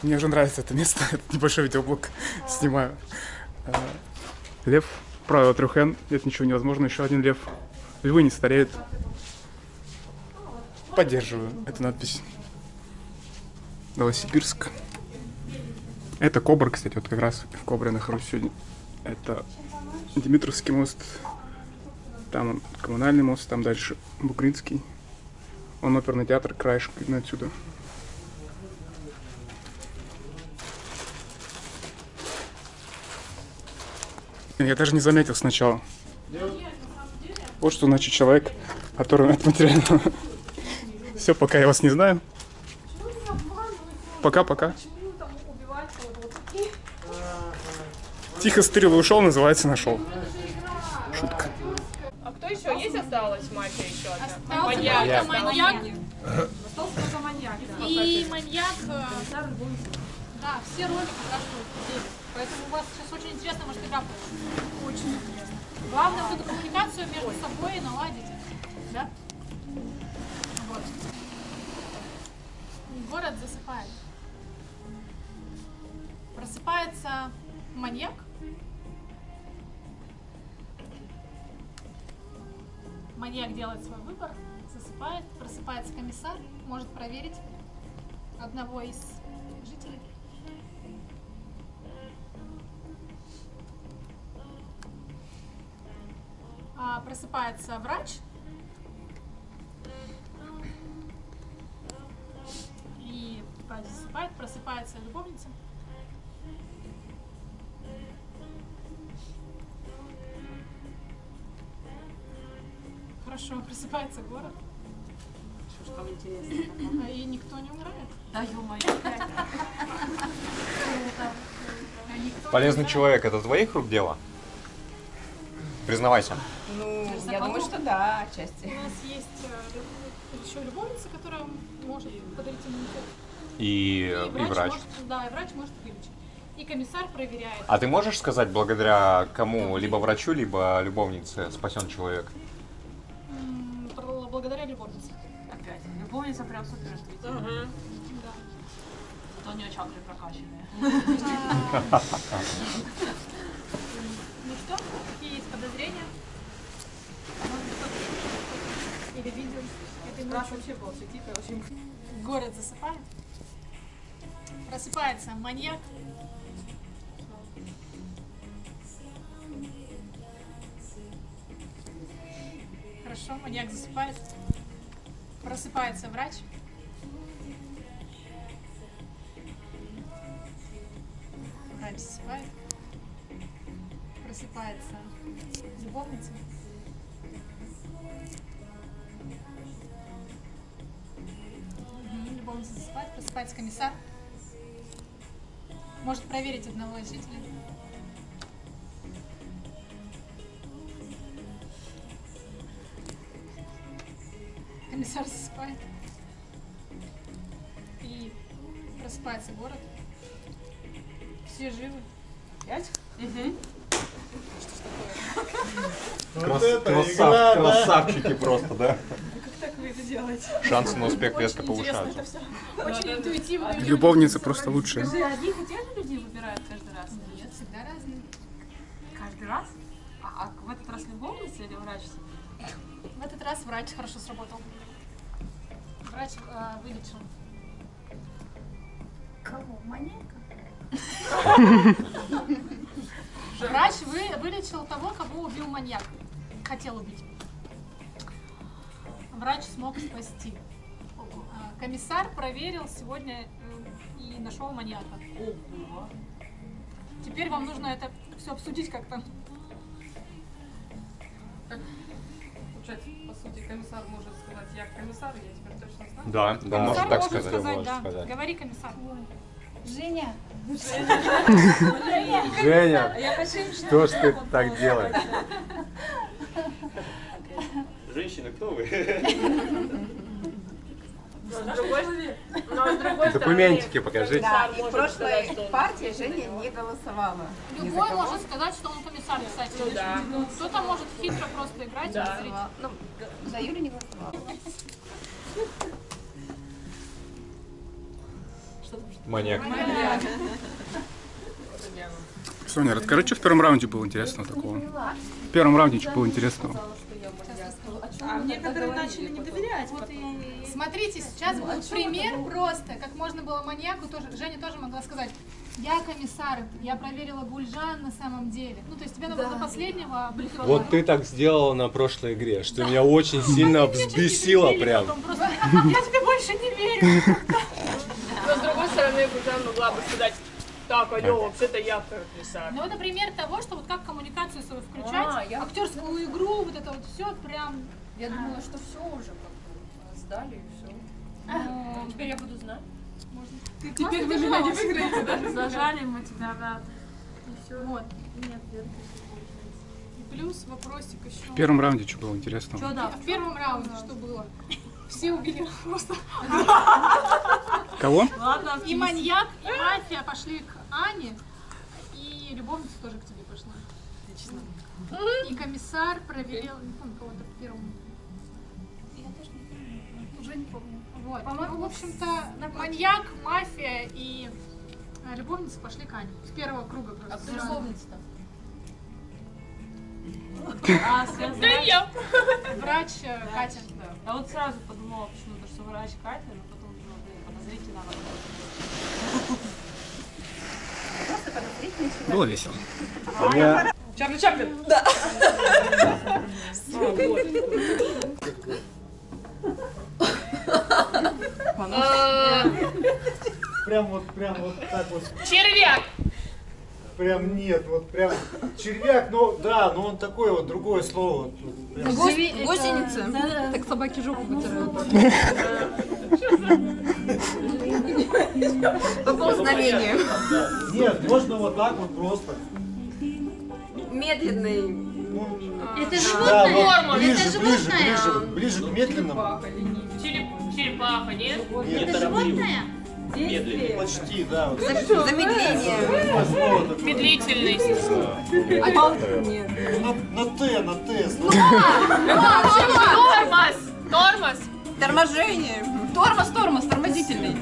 Мне уже нравится это место, этот небольшой видеоблог снимаю. Лев, правило 3 Н, нет ничего невозможного, еще один лев. Львы не стареют. Поддерживаю эту надпись. Новосибирск. Это Кобра, кстати, вот как раз в Кобре нахожусь сегодня. Это Димитровский мост. Там Коммунальный мост, там дальше Бугринский. Он оперный театр, краешек видно отсюда. Я даже не заметил сначала. Вот что значит человек, который от материального. Все, пока я вас не знаю. Пока-пока. Тихо стырил и ушел, называется нашел. Шутка. А кто еще есть осталась мафия еще одна? Маньяк. Остался только маньяк. И маньяк. Да, все роли пока что здесь. Поэтому у вас сейчас очень интересно, может, игра будет. Очень интересно. Главное, вот эту коммуникацию между собой наладить. Да? Вот. Город засыпает. Просыпается маньяк. Маньяк делает свой выбор, засыпает, просыпается комиссар, может проверить одного из жителей. Просыпается врач. И засыпает, просыпается любовница. Хорошо, просыпается город. Что ж там интересно? И никто не умирает. Да, ё-моё. Полезный человек, это твоих рук дело? Признавайся. Ну, я думаю, что да, отчасти. У нас есть еще любовница, которая может подарить иммунитет. И врач. Да, и врач может вылечить. И комиссар проверяет. А ты можешь сказать, благодаря кому, либо врачу, либо любовнице спасен человек? Благодаря любовнице. Опять. Любовница прям супер чувствительная. Да. Зато у нее чакры прокачанные. Ну что, какие есть подозрения? Может быть, кто-то слышал или видел этой Страх ночью? вообще был типа очень... Город засыпает. Просыпается маньяк. Хорошо, маньяк засыпает. Просыпается врач. Врач засыпает. Просыпается любовница. Любовница засыпает. Просыпается комиссар. Может проверить одного из жителей. Комиссар засыпает. И просыпается город. Все живы. Пять? Красавчики просто, да? Как так вы это делаете? Шансы на успех резко Очень интересно это повышаются. все. Очень интуитивно. Любовница просто лучшая. Скажи, одних и тех же людей выбирают каждый раз? Нет, всегда разные. Каждый раз? А в этот раз любовница или врач? В этот раз врач хорошо сработал. Врач вылечил. Кого? Маньяка? Врач вылечил того, кого убил маньяк. Хотел убить. Врач смог спасти. Комиссар проверил сегодня и нашел маньяка. Ого. Теперь вам нужно это все обсудить как-то. Получается, по сути, комиссар может сказать, я комиссар, я теперь точно знаю. Да, да, можно Комиссар так может сказать. да. Говори, комиссар. Женя. Женя, что ж ты так делаешь? Женщина, кто вы? Документики покажите. Да, и в прошлой партии Женя не голосовала. Любой может сказать, что он комиссар, кстати. Кто-то может хитро просто играть и говорить. Ну, за Юлю не голосовала. Что там? Маньяк. Соня, расскажи, что в первом раунде было интересного такого? В первом раунде что было интересного? А некоторые начали не доверять. Смотрите, сейчас будет пример просто, как можно было маньяку тоже. Женя тоже могла сказать: я комиссар, я проверила Гульжан на самом деле. Ну, то есть тебе надо было до последнего обликовать. Вот ты так сделала на прошлой игре, что меня очень сильно взбесило прям. Я тебе больше не верю. Но с другой стороны, Гульжан могла бы сказать: так, алло, вообще-то я комиссар. Ну, это пример того, что вот как коммуникацию свою включать, актерскую игру, вот это вот все прям. Я думала, что все уже сдали и все. Теперь я буду знать. Теперь вы меня не выиграете даже. Зажали мы тебя, да. И все. Вот. И плюс вопросик еще. В первом раунде что было интересного? В первом раунде что было? Все убили просто. Кого? Ладно, И маньяк, и мафия пошли к Ане, и любовница тоже к тебе пошла. отлично. И комиссар проверил, не помню, кого-то в первом. Я тоже не помню. Уже не помню. Вот. Ну, в общем-то, маньяк, мафия и любовница пошли к Ане. С первого круга просто. А кто любовница-то? Да я. Врач Катя. Я вот сразу подумала почему-то, что врач Катя, но потом думала, блин, подозрительно. Было весело. Чарли Чаплин. Да. Прям вот так вот. Червяк. Прям нет, вот прям червяк, ну да, но он такое вот другое слово. Гусеница? Так собаки жопу вытирают. Поползновение. Нет, можно вот так вот просто. Медленный. Это Да, животное? вот ближе к медленному. Черепаха, нет? Это животное? Медленный. Почти, да. Вот. Замедление. Медлительность. На Т. Тормоз. Торможение. Тормоз, тормозительный.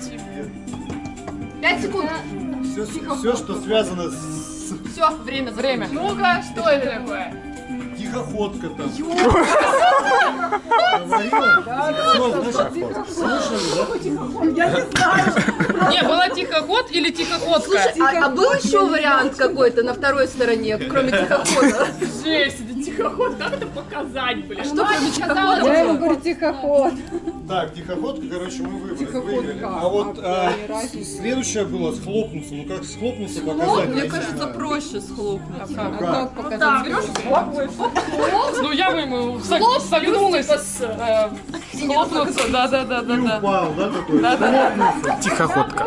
5 секунд. Все, что связано с Все, время. Ну-ка, что это такое? тихоходка там. Говорила? Всё, значит, слушали, да? Не, была тихоход или тихоходка? А был еще вариант какой-то на второй стороне, кроме тихохода? Жесть, это тихоход, как это показать, блин? Что кроме тихохода? Я ему говорю, тихоход. Так, тихоходка, короче, мы выиграли. А вот следующее было схлопнуться. Ну как схлопнуться показать? Мне кажется, проще схлопнуть. А как? показать? Ну я бы ему согнулась, схлопнуться, да. Упал, да, такой? Тихоходка.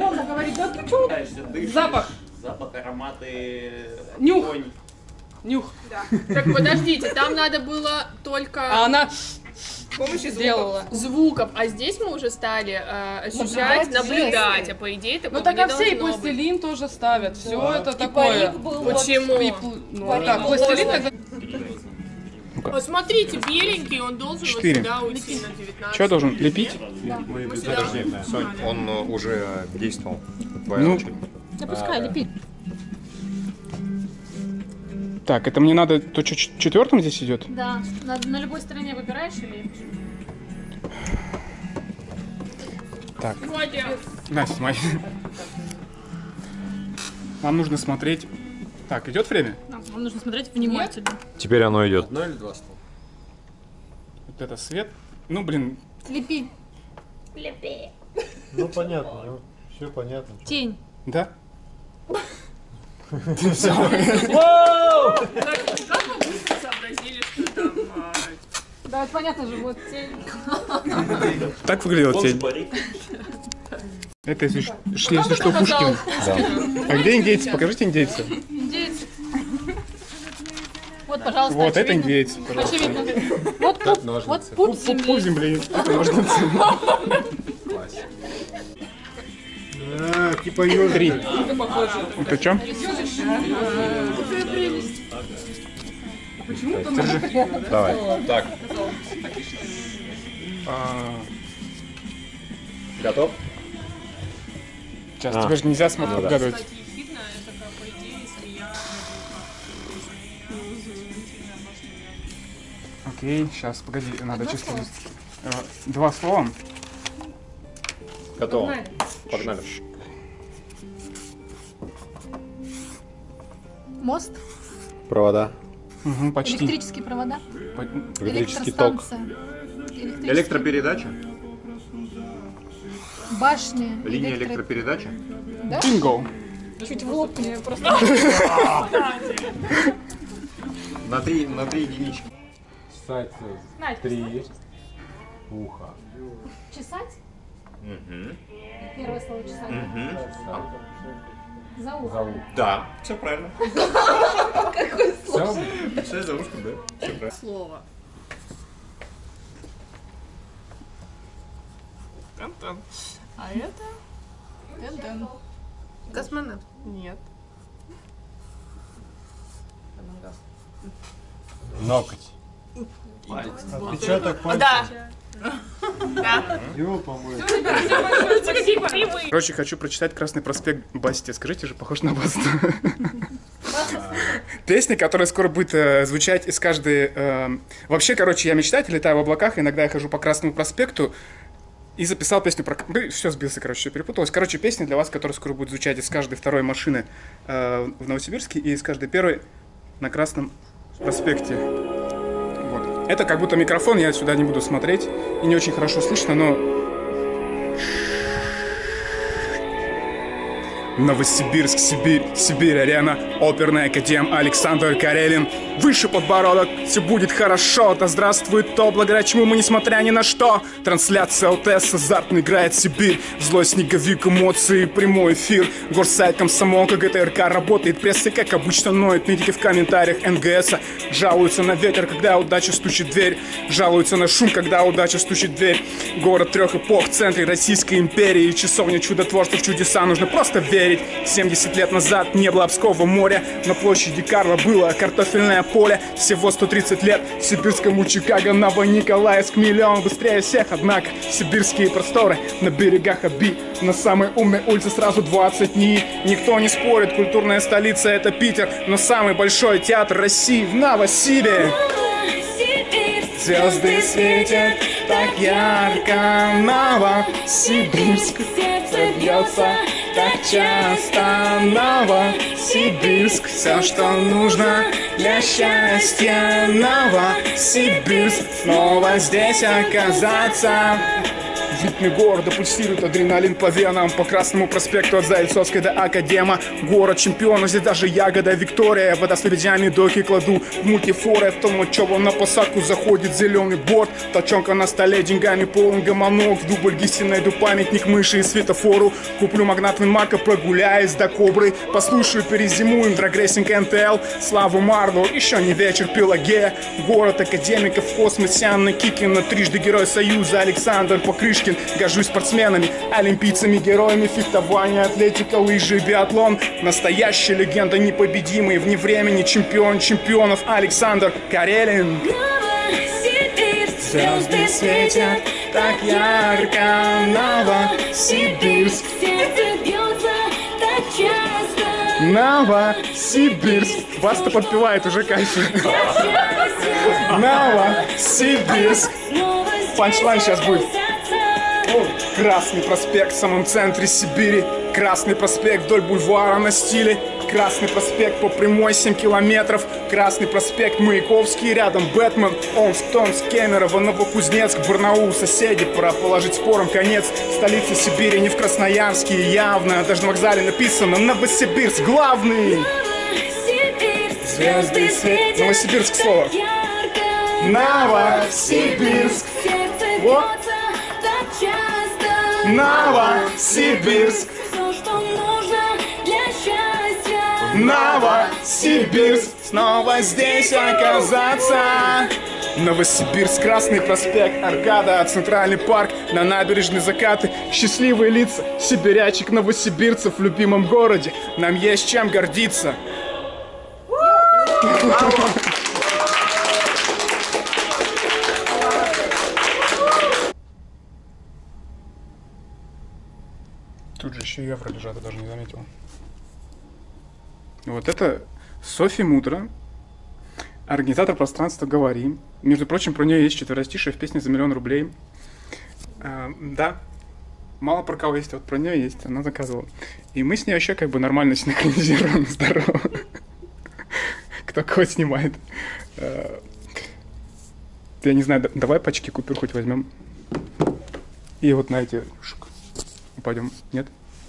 Запах. Запах, ароматы, Нюх. вонь. Нюх. Так, подождите, там надо было только А она с помощью сделала. звуков, а здесь мы уже стали ощущать, наблюдать, а по идее такого Ну так не а все и должно быть. пластилин тоже ставят. Все это такое. Почему? Ну как, пластилин тогда... Вот смотрите, беленький, он должен 4. вот сюда уйти на 19. Что я должен лепить? Подожди, Сонь, он уже действовал. Твоя Ну, очередь. Да пускай лепит. Так, это мне надо то, что четвертым здесь идет? Да, на любой стороне выбираешь или... Так, Водя. Настя, снимай. Нам нужно смотреть. Так, идет время? Вам нужно смотреть внимательно. Теперь оно идет. Одно или два слова? Вот это свет. Ну, блин, Лепи. Ну понятно, ну, все понятно. Тень. да? Как вы быстро сообразили, что там... Да, это понятно же, вот тень. Так выглядела тень. Это, если что, Пушкин. А где индейцы? Покажите индейцев. Индейцы. Вот, пожалуйста, Вот, это очевидно. индейцы. пожалуйста. Очевидно. Вот пуп, вот пуп Пуп земли. Это можно оценить. Типа ежик. 3. Это что? Давай. Так, готов? Сейчас тебе же нельзя смотреть, угадывать. Кстати, ехидно, это как, по идее, если я... Окей, сейчас, погоди, надо числить. 2 слова. Готово. Погнали. Мост, Провода. Угу, почти. электрические провода, Электрический ток. электростанция, электрические- Электропередача? башни, Линия электропередачи? Бинго. Чуть в лоб мне просто. На 3 единички. Чесать Надь, 3 уха. чесать? Угу. Первое слово чесать. За ухо. За ухо. Да, все правильно. Все? Все за ушком, да? Все правильно. Слово. Тан-тан. А это? Тен-тен. Космонавт. Нет. Ноготь. Отпечаток пальца. Да. Да. Его помыть. Короче, хочу прочитать «Красный проспект» Басте. Скажите же, похож на Басту. Песня, которая скоро будет звучать из каждой... Вообще, короче, я мечтатель, летаю в облаках, иногда я хожу по Красному проспекту и записал песню про... Все сбился, короче, все перепуталось. Короче, песня для вас, которая скоро будет звучать из каждой второй машины в Новосибирске и из каждой первой на Красном проспекте. Вот. Это как будто микрофон, я сюда не буду смотреть, и не очень хорошо слышно, но... Новосибирск, Сибирь, Сибирь-арена, оперный академ Александр Карелин. Выше подбородок, все будет хорошо. Да здравствует то, благодаря чему мы, несмотря ни на что. Трансляция ЛТС, азартно играет Сибирь. Злой снеговик, эмоции, прямой эфир. Горсайт, комсомолка, ГТРК работает. Пресса, как обычно, ноет. Медики в комментариях НГСа жалуются на ветер, когда удача стучит в дверь. Жалуются на шум, когда удача стучит в дверь. Город 3 эпох в центре Российской империи. Часовня чудотворцев, чудеса нужно просто верить. 70 лет назад не было Обского моря. На площади Карла было картофельное поле. Всего 130 лет сибирскому Чикаго. Новониколаевск миллион быстрее всех. Однако сибирские просторы на берегах Оби. На самой умной улице сразу 20 НИИ. Никто не спорит, культурная столица это Питер. Но самый большой театр России в Новосибе. Звезды светят так ярко. Новосибирск бьется так часто. Новосибирск, все, что нужно для счастья. Новосибирск, снова здесь оказаться. В ритме города пульсирует адреналин по венам. По Красному проспекту от Зайцовской до Академа. Город чемпионов, здесь даже ягода Виктория. Вода с лебедями, доки кладу в мультифоры. В том, от чего на посадку заходит зеленый борт. Толчонка на столе, деньгами полон гомонок. В дубль Гиси найду памятник мыши и светофору. Куплю магнат Винмарка, прогуляюсь до Кобры. Послушаю, перезимуем, драгрессинг НТЛ. Славу Марлоу, еще не вечер, Пелагея. Город академиков в космосе, Анна Кикина. Трижды Герой Союза Александр Покрышкин. Горжусь спортсменами, олимпийцами, героями фехтования, атлетика, лыжи, биатлон. Настоящая легенда, непобедимый вне времени, чемпион чемпионов Александр Карелин. Звезды светят так ярко. Новосибирск, Новосибирск. Баста подпевает, уже кайф. Новосибирск. Панчлайн сейчас будет. Красный проспект в самом центре Сибири. Красный проспект вдоль бульвара на стиле. Красный проспект по прямой 7 километров. Красный проспект Маяковский, рядом Бэтмен, Омск, Кемерово, Новокузнецк, Барнаул, соседи. Пора положить спорам конец. Столица Сибири не в Красноярске, явно. Даже на вокзале написано Новосибирск главный. Звезды свет. Новосибирск слово. Новосибирск. Вот. Новосибирск. Новосибирск. Снова здесь оказаться. Новосибирск, Красный проспект, Аркада, Центральный парк, на набережной закаты, счастливые лица сибирячек, новосибирцев в любимом городе. Нам есть чем гордиться. Тут же еще евро лежат, я даже не заметил. Вот это Софи Мудро, организатор пространства «Говори». Между прочим, про нее есть четверостишие в песне «За миллион рублей». Да, мало про кого есть, а вот про нее есть, она заказывала. И мы с ней вообще как бы нормально синхронизируем, здорово. Кто кого снимает. Я не знаю, давай пачки купюр хоть возьмем. И вот на эти упадем. Нет?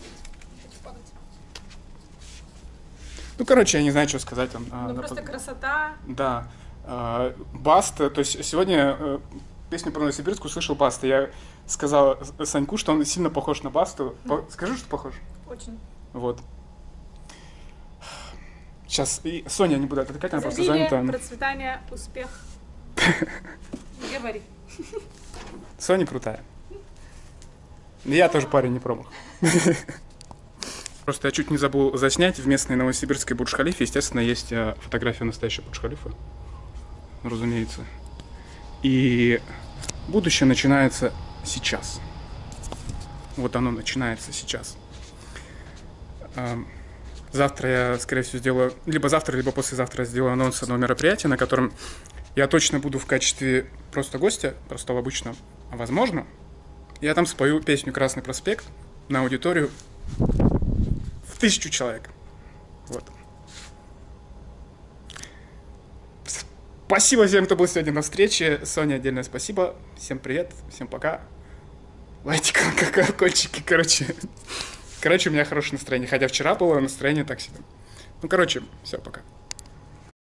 Ну, короче, я не знаю, что сказать. Ну, просто красота. Да. Баста, то есть сегодня песню про Новосибирск услышал Баста. Я сказал Саньку, что он сильно похож на Басту. Скажи, что похож? Очень. Вот. Сейчас, и Соня не буду отвлекать, она просто Изобилие, занята. процветание, успех. Говори. Соня крутая. Я тоже парень не промах. Просто я чуть не забыл заснять. В местной новосибирской Бурдж-Халифе, естественно, есть фотография настоящей Бурдж-Халифы. Разумеется. И будущее начинается сейчас. Вот оно начинается сейчас. Завтра я, скорее всего, сделаю... Либо завтра, либо послезавтра я сделаю анонс одного мероприятия, на котором я точно буду в качестве просто гостя, простого обычного. А возможно, я там спою песню «Красный проспект» на аудиторию в 1000 человек. Вот. Спасибо всем, кто был сегодня на встрече. Соня, отдельное спасибо. Всем привет, всем пока. Лайки, колокольчики, короче. Короче, у меня хорошее настроение. Хотя вчера было настроение так себе. Ну, короче, все, пока.